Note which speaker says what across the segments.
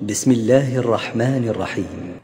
Speaker 1: بسم الله الرحمن الرحيم.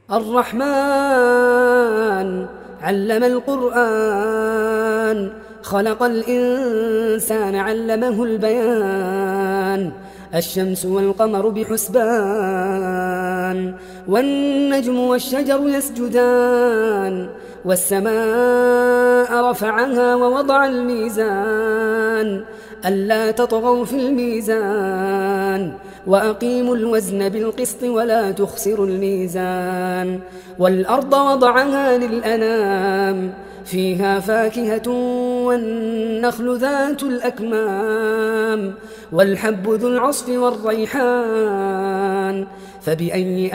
Speaker 2: الرحمن علم القرآن، خلق الإنسان علمه البيان. الشمس والقمر بحسبان، والنجم والشجر يسجدان. والسماء رفعها ووضع الميزان، ألا تطغوا في الميزان، وأقيموا الوزن بالقسط ولا تخسروا الميزان. والأرض وضعها للأنام، فيها فاكهة والنخل ذات الأكمام، والحب ذو العصف والريحان. فبأي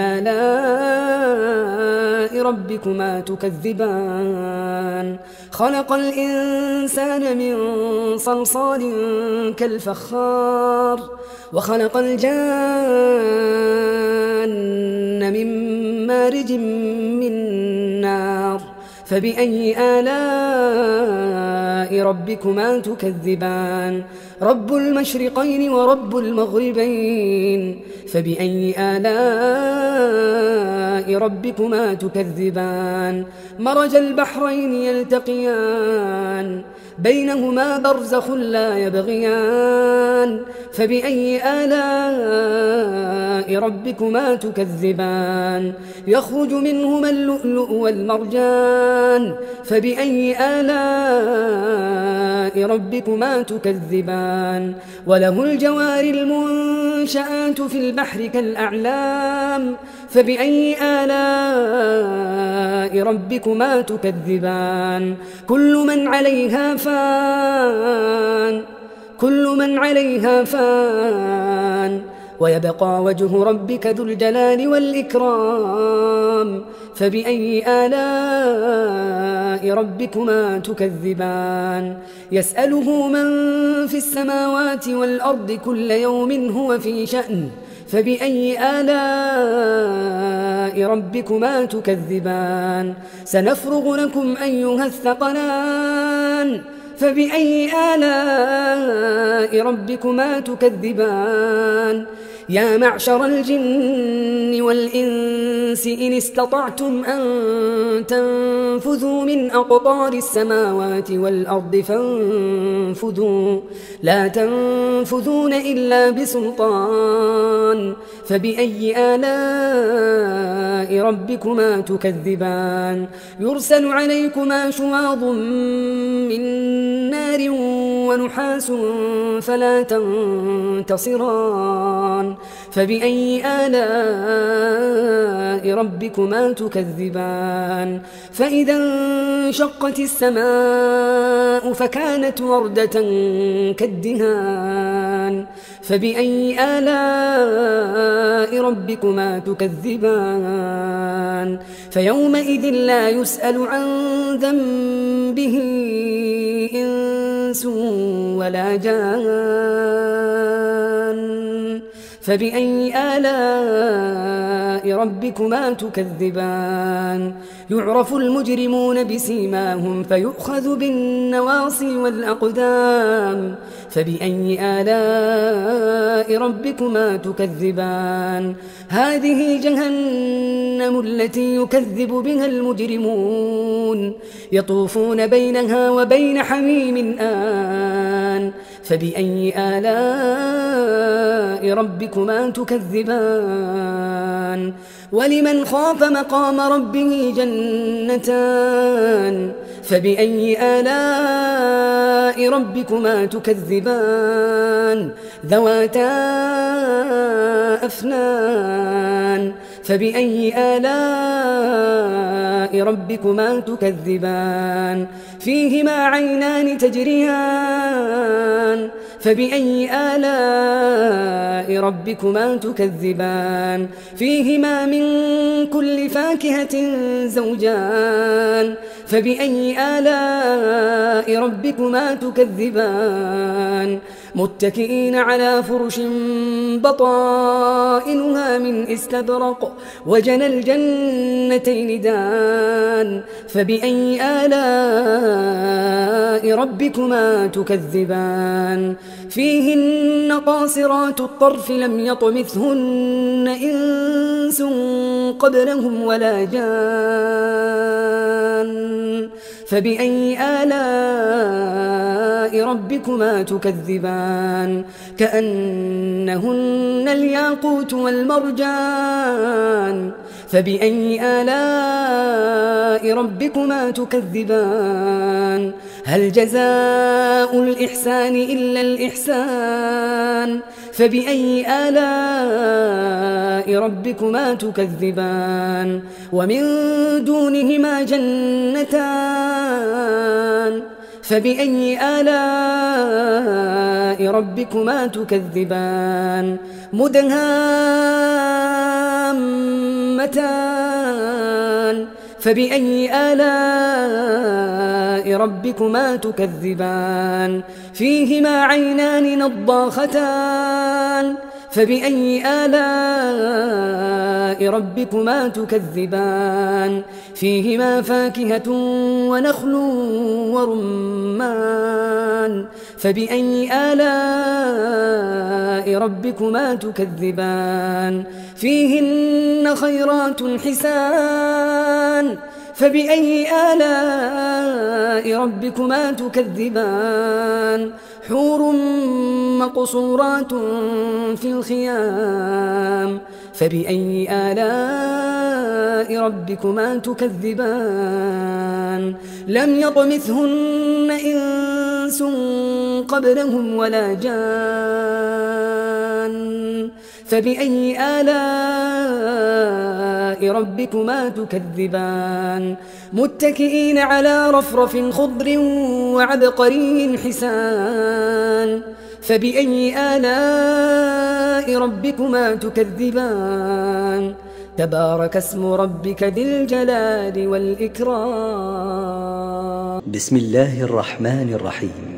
Speaker 2: آلاء ربكما تكذبان؟ خلق الإنسان من صلصال كالفخار، وخلق الجان من مارج من نار. فبأي آلاء ربكما تكذبان؟ رب المشرقين ورب المغربين. فبأي آلاء ربكما تكذبان؟ مرج البحرين يلتقيان، بينهما برزخ لا يبغيان. فبأي آلاء ربكما تكذبان؟ يخرج منهما اللؤلؤ والمرجان. فبأي آلاء ربكما تكذبان؟ وله الجوار المنشآت في البحر كالأعلام. فبأي آلاء ربكما تكذبان؟ كل من عليها فان، ويبقى وجه ربك ذو الجلال والإكرام. فبأي آلاء ربكما تكذبان؟ يسأله من في السماوات والأرض كل يوم هو في شأن. فبأي آلاء ربكما تكذبان؟ سنفرغ لكم أيها الثقلان. فبأي آلاء ربكما تكذبان؟ يا معشر الجن والإنس إن استطعتم أن تنفذوا من أقطار السماوات والأرض فانفذوا، لا تنفذون إلا بسلطان. فبأي آلاء ربكما تكذبان؟ يرسل عليكما شواظ من نار ونحاس فلا تنتصران. فبأي آلاء ربكما تكذبان؟ فإذا انشقت السماء فكانت وردة كالدهان. فبأي آلاء ربكما تكذبان؟ فيومئذ لا يسأل عن ذنبه إنس ولا جان. فبأي آلاء ربكما تكذبان؟ يعرف المجرمون بسيماهم فيؤخذ بالنواصي والأقدام. فبأي آلاء ربكما تكذبان؟ هذه جهنم التي يكذب بها المجرمون، يطوفون بينها وبين حميم آن. فبأي آلاء ربكما تكذبان؟ ولمن خاف مقام ربه جنتان. فبأي آلاء ربكما تكذبان؟ ذواتا أفنان. فبأي آلاء ربكما تكذبان؟ فيهما عينان تجريان. فبأي آلاء ربكما تكذبان؟ فيهما من كل فاكهة زوجان. فبأي آلاء ربكما تكذبان؟ متكئين على فرش بطائنها من استبرق، وجنى الجنتين دان. فبأي آلاء ربكما تكذبان؟ فيهن قاصرات الطرف لم يطمثهن إنس قبلهم ولا جان فبأي آلاء ربكما تكذبان كأنهن الياقوت والمرجان فبأي آلاء ربكما تكذبان هل جزاء الإحسان إلا الإحسان فبأي آلاء ربكما تكذبان ومن دونهما جنتان فبأي آلاء ربكما تكذبان مدهامتان فبأي آلاء ربكما تكذبان فيهما عينان نضاختان فبأي آلاء ربكما تكذبان فيهما فاكهة ونخل ورمان فبأي آلاء ربكما تكذبان فيهن خيرات حسان فبأي آلاء ربكما تكذبان حور مقصورات في الخيام فبأي آلاء ربكما تكذبان لم يطمثهن إنس قبلهم ولا جان فبأي آلاء ربكما تكذبان متكئين على رفرف خضر وعبقري حسان فبأي آلاء ربكما تكذبان تبارك اسم ربك ذي الجلال والإكرام
Speaker 1: بسم الله الرحمن الرحيم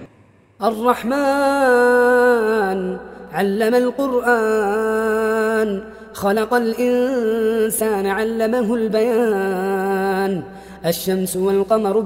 Speaker 2: الرحمن علم القرآن خلق الإنسان علمه البيان الشمس والقمر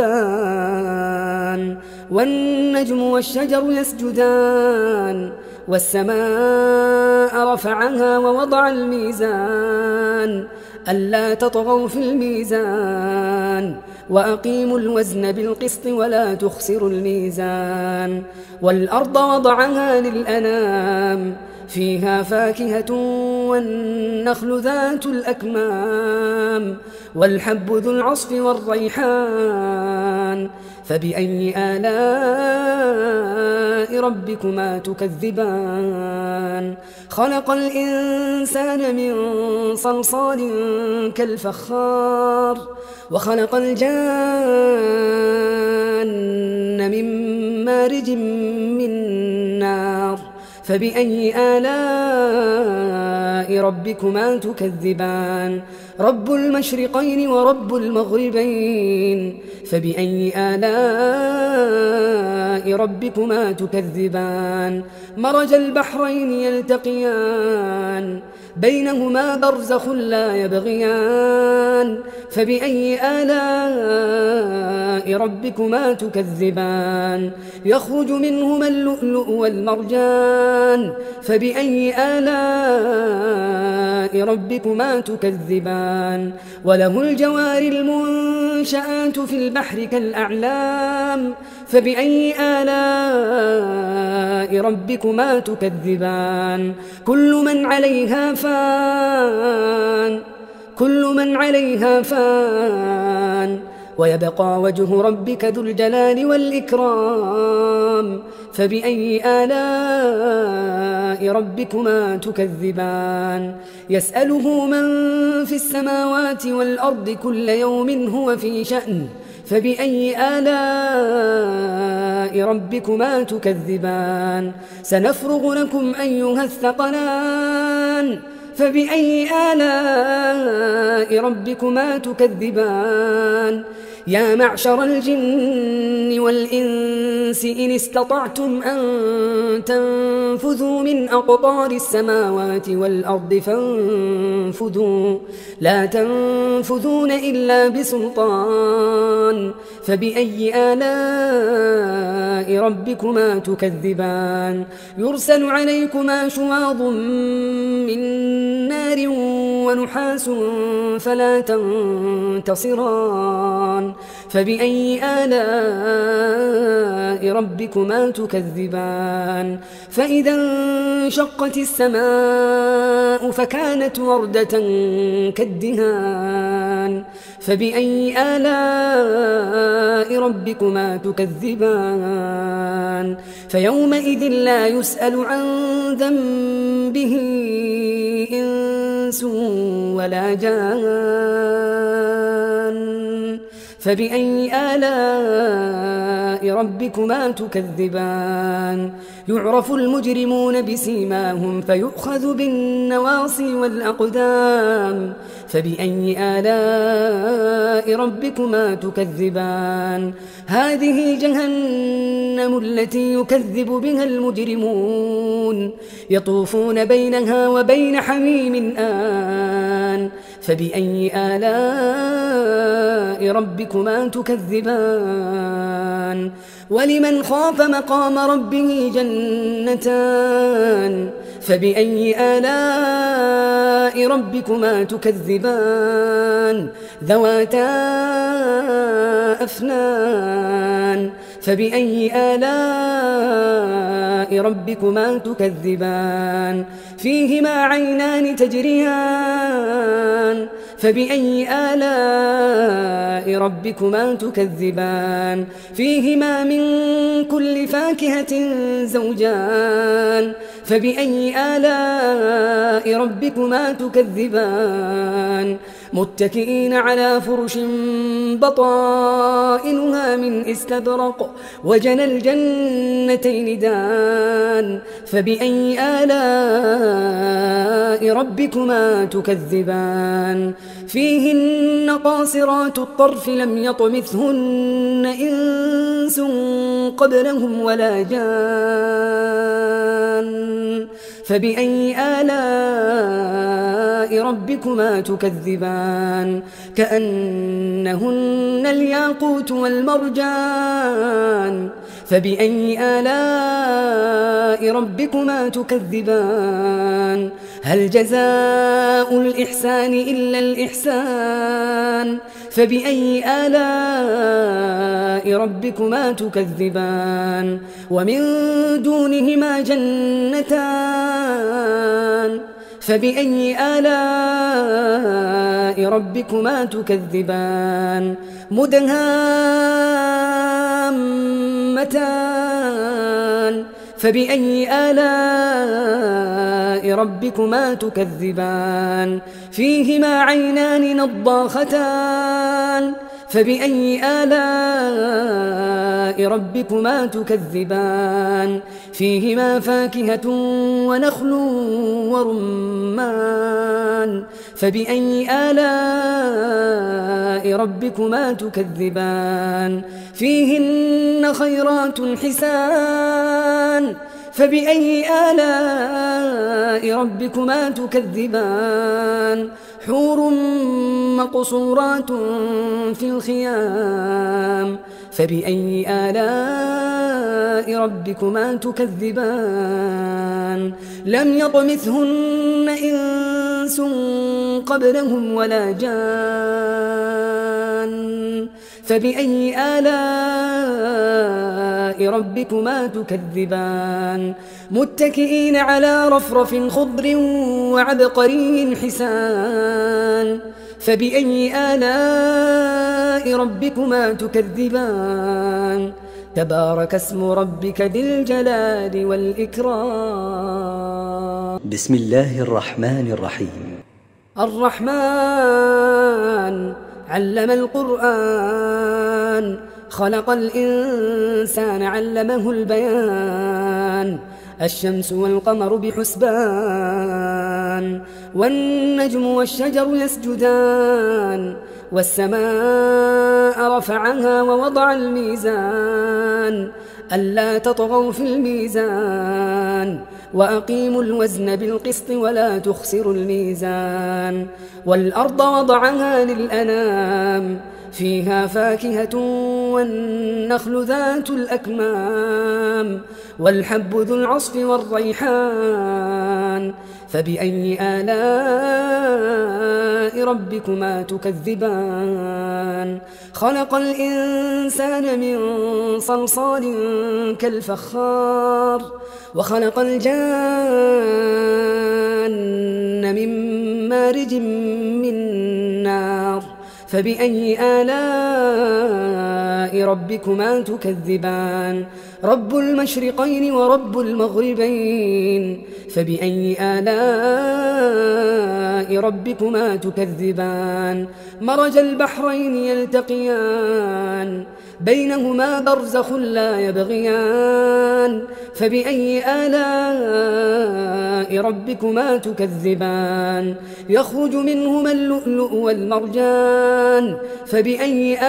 Speaker 2: بحسبان والنجم والشجر يسجدان والسماء رفعها ووضع الميزان ألا تطغوا في الميزان وأقيموا الوزن بالقسط ولا تخسروا الميزان والأرض وضعها للأنام فيها فاكهة والنخل ذات الأكمام والحب ذو العصف والريحان فبأي آلاء ربكما تكذبان خلق الإنسان من صلصال كالفخار وخلق الجان من مارج من نار فبأي آلاء ربكما تكذبان رب المشرقين ورب المغربين فبأي آلاء ربكما تكذبان مرج البحرين يلتقيان بينهما برزخ لا يبغيان فبأي آلاء ربكما تكذبان يخرج منهما اللؤلؤ والمرجان فبأي آلاء ربكما تكذبان وله الجوار المنشآت في البحر كالأعلام فبأي آلاء ربكما تكذبان كل من عليها فان ويبقى وجه ربك ذو الجلال والإكرام فبأي آلاء ربكما تكذبان يسأله من في السماوات والأرض كل يوم هو في شأن فبأي آلاء ربكما تكذبان سنفرغ لكم أيها الثقلان فبأي آلاء ربكما تكذبان يا معشر الجن والإنس إن استطعتم أن تنفذوا من أقطار السماوات والأرض فانفذوا لا تنفذون إلا بسلطان فبأي آلاء ربكما تكذبان يرسل عليكما شواظ من نار ونحاس فلا تنتصران فبأي آلاء ربكما تكذبان فإذا انشقت السماء فكانت وردة كالدهان فبأي آلاء ربكما تكذبان فيومئذ لا يسأل عن ذنبه إنس ولا جان فبأي آلاء ربكما تكذبان يعرف المجرمون بسيماهم فيؤخذ بالنواصي والأقدام فبأي آلاء ربكما تكذبان هذه جهنم التي يكذب بها المجرمون يطوفون بينها وبين حميم آن فبأي آلاء ربكما تكذبان ولمن خاف مقام ربه جنتان فبأي آلاء ربكما تكذبان ذواتا أفنان فبأي آلاء ربكما تكذبان فيهما عينان تجريان فبأي آلاء ربكما تكذبان فيهما من كل فاكهة زوجان فبأي آلاء ربكما تكذبان متكئين على فرش بطائنها من استبرق وجنى الجنتين دان فبأي آلاء ربكما تكذبان فيهن قاصرات الطرف لم يطمثهن إنس قبلهم ولا جان فبأي آلاء ربكما تكذبان كأنهن الياقوت والمرجان فبأي آلاء ربكما تكذبان هل جزاء الإحسان إلا الإحسان فبأي آلاء ربكما تكذبان ومن دونهما جنتان فبأي آلاء ربكما تكذبان مدهامتان فبأي آلاء ربكما تكذبان فيهما عينان نضاختان فبأي آلاء ربكما تكذبان فيهما فاكهة ونخل ورمان فبأي آلاء ربكما تكذبان فيهن خيرات حسان فبأي آلاء ربكما تكذبان حور مقصورات في الخيام فبأي آلاء ربكما تكذبان لم يطمثهن إنس قبلهم ولا جان فبأي آلاء ربكما تكذبان متكئين على رفرف خضر وعبقري حسان فبأي آلاء ربكما تكذبان تبارك اسم ربك ذي الجلال والإكرام
Speaker 1: بسم الله الرحمن الرحيم
Speaker 2: الرحمن علم القرآن خلق الإنسان علمه البيان الشمس والقمر بحسبان والنجم والشجر يسجدان والسماء رفعها ووضع الميزان ألا تطغوا في الميزان وأقيموا الوزن بالقسط ولا تخسروا الميزان والأرض وضعها للأنام فيها فاكهة والنخل ذات الأكمام والحب ذو العصف والريحان فبأي آلاء ربكما تكذبان خلق الإنسان من صلصال كالفخار وخلق الجان من مارج من نار فبأي آلاء ربكما تكذبان رب المشرقين ورب المغربين فبأي آلاء ربكما تكذبان مرج البحرين يلتقيان بينهما برزخ لا يبغيان فبأي آلاء ربكما تكذبان يخرج منهما اللؤلؤ والمرجان فبأي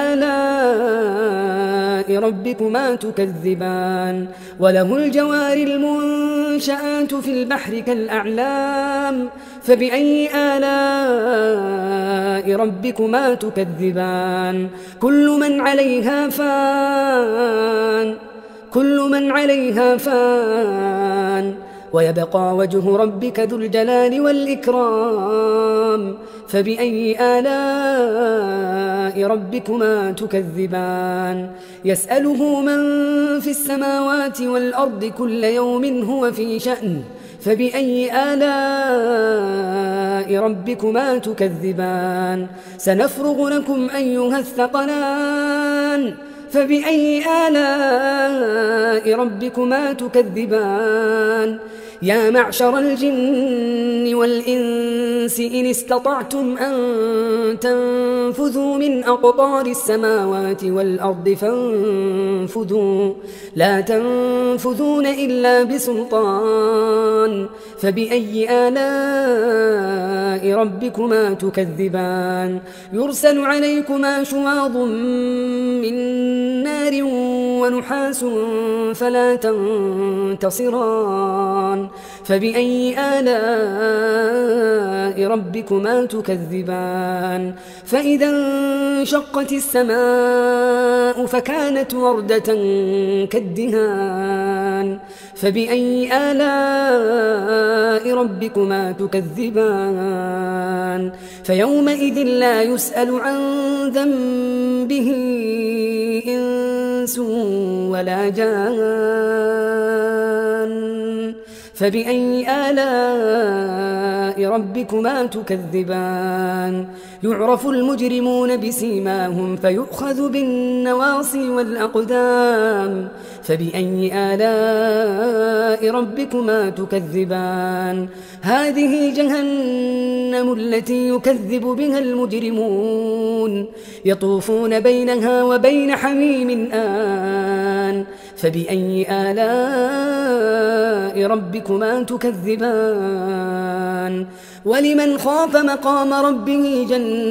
Speaker 2: آلاء ربكما تكذبان وله الجوار المنشآت في البحر كالأعلام فبأي آلاء ربكما تكذبان كل من عليها فان ويبقى وجه ربك ذو الجلال والإكرام فبأي آلاء ربكما تكذبان يسأله من في السماوات والأرض كل يوم هو في شأن فبأي آلاء ربكما تكذبان سنفرغ لكم أيها الثقلان فبأي آلاء ربكما تكذبان يا معشر الجن والإنس إن استطعتم أن تنفذوا من أقطار السماوات والأرض فانفذوا لا تنفذون إلا بسلطان فبأي آلاء ربكما تكذبان يرسل عليكما شواظ من نار ونحاس فلا تنتصران فبأي آلاء ربكما تكذبان فإذا انشقت السماء فكانت وردة كالدهان فبأي آلاء ربكما تكذبان فيومئذ لا يسأل عن ذنبه إنس ولا جان فبأي آلاء ربكما تكذبان يعرف المجرمون بسيماهم فيؤخذ بالنواصي والأقدام فبأي آلاء ربكما تكذبان هذه جهنم التي يكذب بها المجرمون يطوفون بينها وبين حميم آن فبأي آلاء ربكما تكذبان ولمن خاف مقام ربه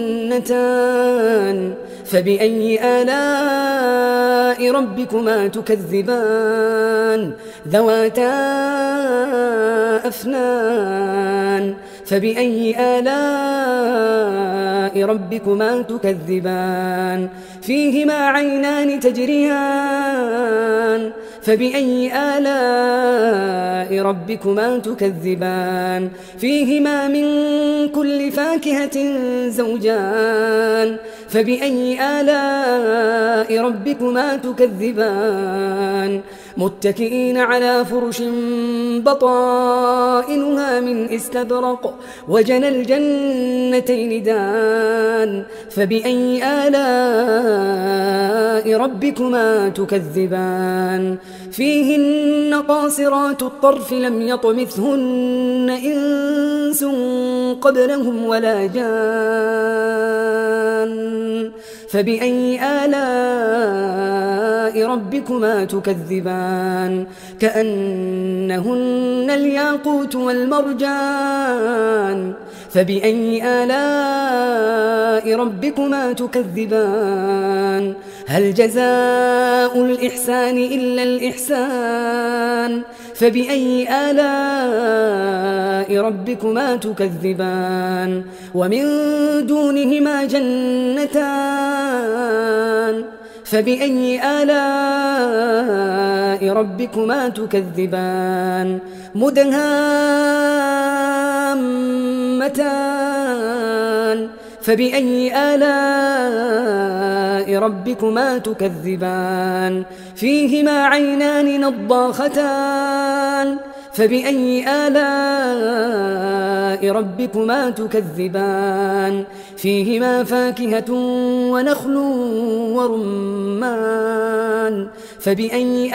Speaker 2: جنتان فبأي آلاء ربكما تكذبان ذواتا أفنان فبأي آلاء ربكما تكذبان فيهما عينان تجريان فبأي آلاء ربكما تكذبان فيهما من كل فاكهة زوجان فبأي آلاء ربكما تكذبان متكئين على فرش بطائنها من استبرق وجنى الجنتين دان فبأي آلاء ربكما تكذبان فيهن قاصرات الطرف لم يطمثهن إنس قبلهم ولا جان فبأي آلاء ربكما تكذبان كأنهن الياقوت والمرجان فبأي آلاء ربكما تكذبان هل جزاء الإحسان إلا الإحسان فبأي آلاء ربكما تكذبان ومن دونهما جنتان فبأي آلاء ربكما تكذبان مدهامتان فبأي آلاء ربكما تكذبان فيهما عينان نضاختان فبأي آلاء ربكما تكذبان فيهما فاكهة ونخل ورمان فبأي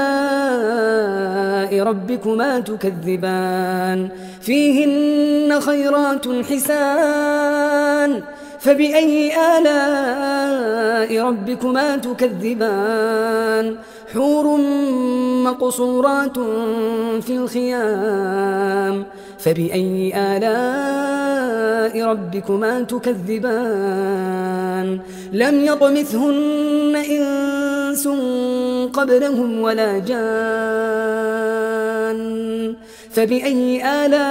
Speaker 2: آلاء ربكما تكذبان فيهن خيرات حسان فبأي آلاء ربكما تكذبان حور مقصورات في الخيام فبأي آلاء ربكما تكذبان لم يطمثهن إنس قبلهم ولا جان فبأي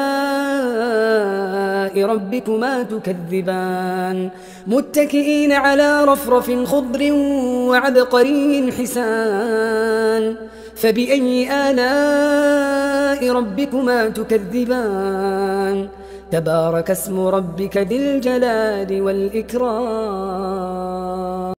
Speaker 2: آلاء ربكما تكذبان متكئين على رفرف خضر وعبقري حسان فبأي آلاء ربكما تكذبان تبارك اسم ربك ذي الجلال والإكرام